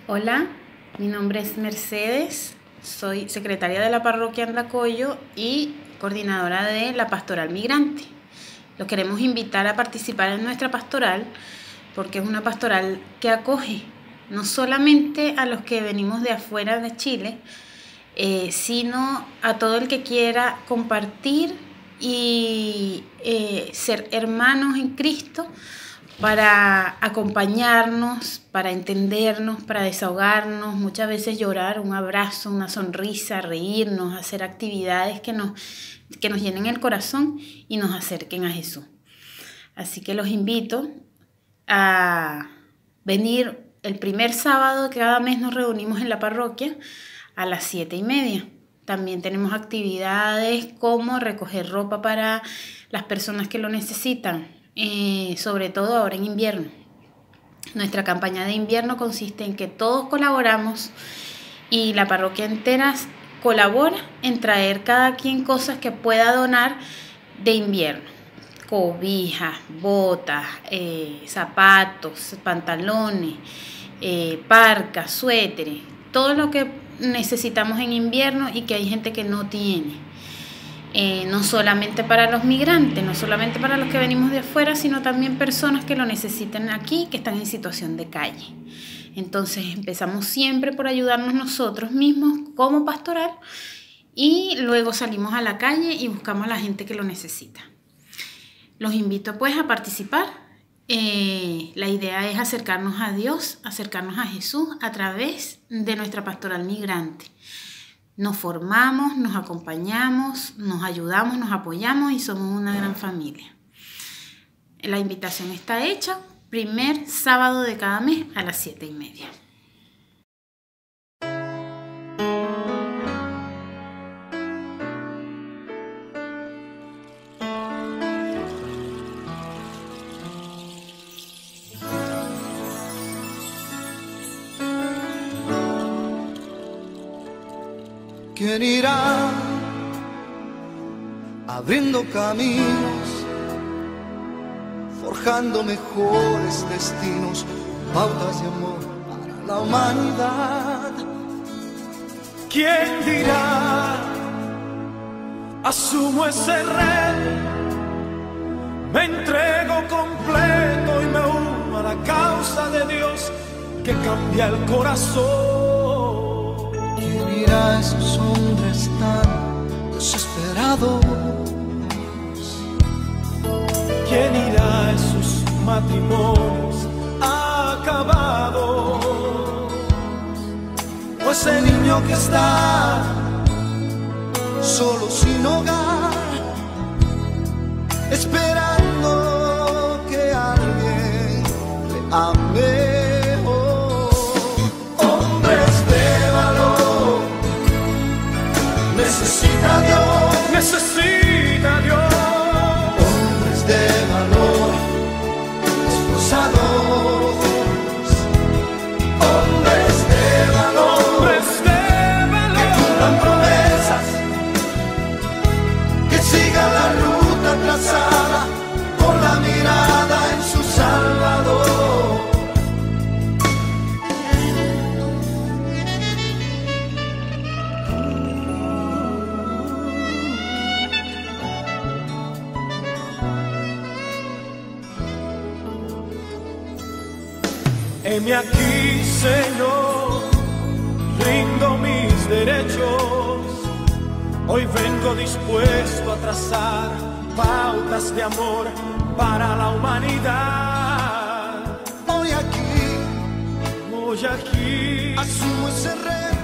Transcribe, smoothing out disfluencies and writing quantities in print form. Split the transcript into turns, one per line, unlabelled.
Hola, mi nombre es Mercedes, soy secretaria de la parroquia Andacollo y coordinadora de la Pastoral Migrante. Los queremos invitar a participar en nuestra pastoral porque es una pastoral que acoge no solamente a los que venimos de afuera de Chile, sino a todo el que quiera compartir y ser hermanos en Cristo, para acompañarnos, para entendernos, para desahogarnos, muchas veces llorar, un abrazo, una sonrisa, reírnos, hacer actividades que nos llenen el corazón y nos acerquen a Jesús. Así que los invito a venir el primer sábado que cada mes nos reunimos en la parroquia a las 7:30. También tenemos actividades como recoger ropa para las personas que lo necesitan, sobre todo ahora en invierno. Nuestra campaña de invierno consiste en que todos colaboramos y la parroquia entera colabora en traer cada quien cosas que pueda donar de invierno: cobijas, botas, zapatos, pantalones, parcas, suéteres, todo lo que necesitamos en invierno y que hay gente que no tiene. No solamente para los migrantes, no solamente para los que venimos de afuera, sino también personas que lo necesitan aquí, que están en situación de calle. Entonces empezamos siempre por ayudarnos nosotros mismos como pastoral y luego salimos a la calle y buscamos a la gente que lo necesita. Los invito pues a participar. La idea es acercarnos a Dios, acercarnos a Jesús a través de nuestra pastoral migrante. Nos formamos, nos acompañamos, nos ayudamos, nos apoyamos y somos una gran familia. La invitación está hecha, primer sábado de cada mes a las 7:30.
¿Quién irá abriendo caminos, forjando mejores destinos, pautas de amor para la humanidad?
¿Quién dirá, asumo ese reto, me entrego completo y me uno a la causa de Dios que cambia el corazón?
¿Quién irá a esos hombres tan desesperados?
¿Quién irá a esos matrimonios acabados?
O ese niño que está solo sin hogar, esperando que alguien le ame. Necesita Dios,
necesita Dios.
Hombres de valor, esforzados. Hombres de valor, que cumplan promesas, que sigan la ruta trazada con la mirada en su Salvador.
Heme aquí, Señor, rindo mis derechos. Hoy vengo dispuesto a trazar pautas de amor para la humanidad.
Hoy aquí
asumo ese reto.